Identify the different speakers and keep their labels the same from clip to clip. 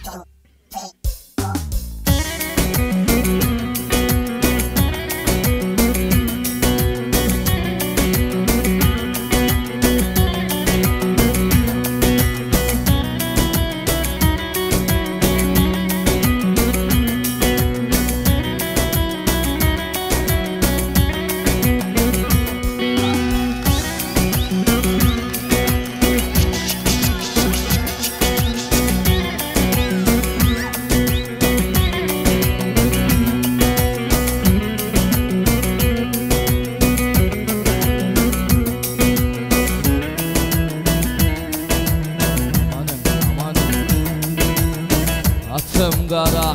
Speaker 1: Kara,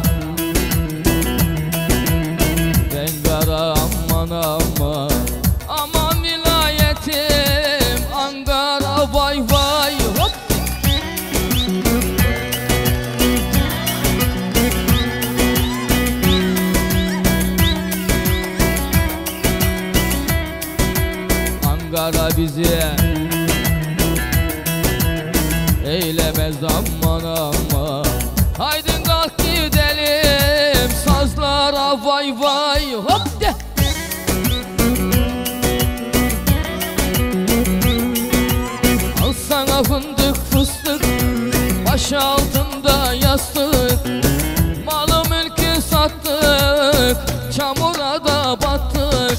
Speaker 1: ben kara aman aman. Aman vilayetim Ankara vay vay hop. Ankara bizi eylemez aman aman. Haydi kalk gidelim sazlara vay vay hop de. Al sana fındık fıstık, baş altında yastık. Malı mülkü sattık, çamura da battık.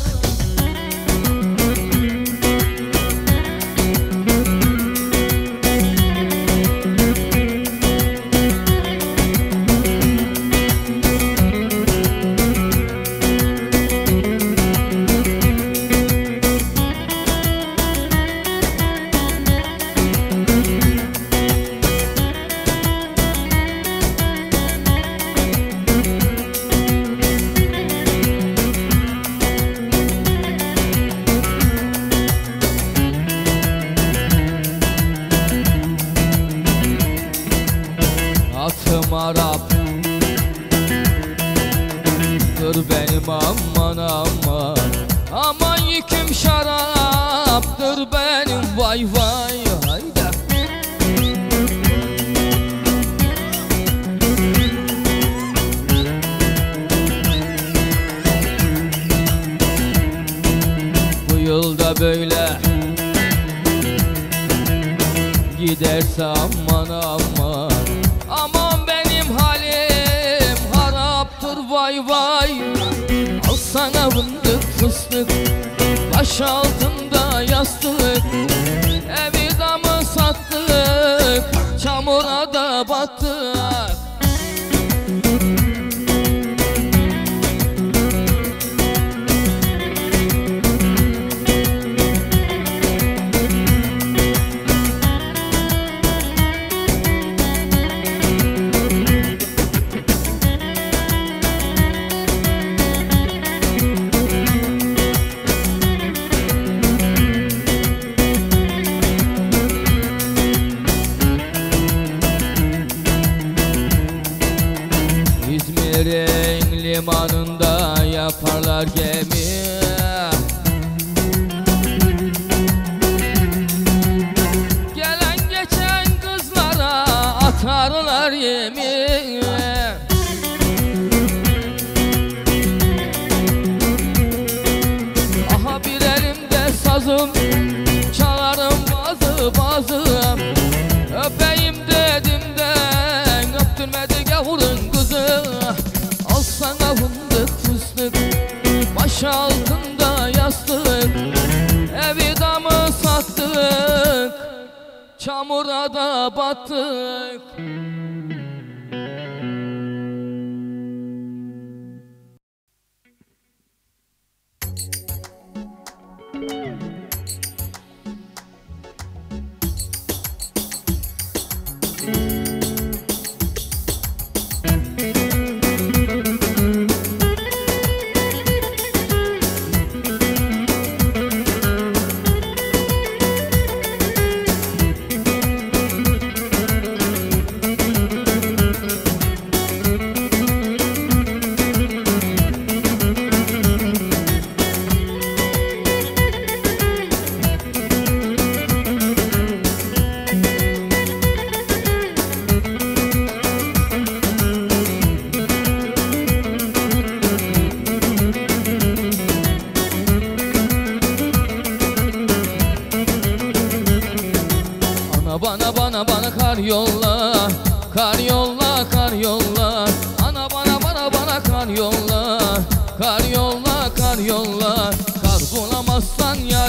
Speaker 1: Atım Arap, dur benim aman aman. Aman yüküm şarap, dur benim vay vay hayda. Bu yılda böyle giderse aman aman. Aman benim halim haraptır vay vay. Al sana fındık fıstık, baş altında yastık. Evi damı sattık, çamura da battık. İzmir'in limanında yaparlar gemi. Gelen geçen kızlara atarlar yemin. Aha bir elimde sazım, çalarım bazı bazı. Öpeyim dedim de öptürmedi gavurun kızı. Al sana fındık fıstık, baş altında yastık. Evi damı sattık, çamura da battık.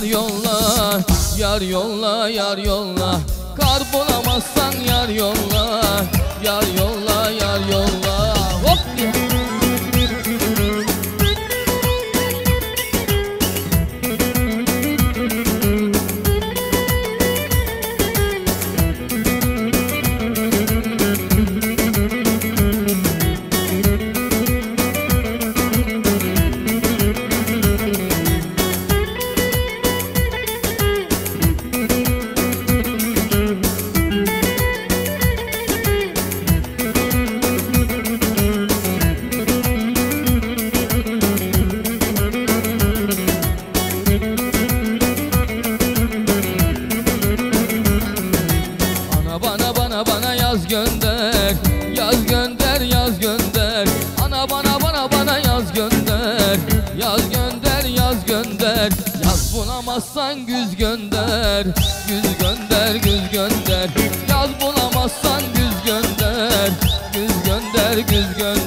Speaker 1: yolla, yar yolla, yar yolla. Kar bulamazsan yar yolla, yar yolla, yar yolla. Hop! Bana yaz gönder, yaz gönder, yaz gönder. Ana bana yaz gönder, yaz gönder, yaz gönder. Yaz bulamazsan güz gönder, güz gönder, güz gönder. Yaz bulamazsan güz gönder, güz gönder, güz gönder.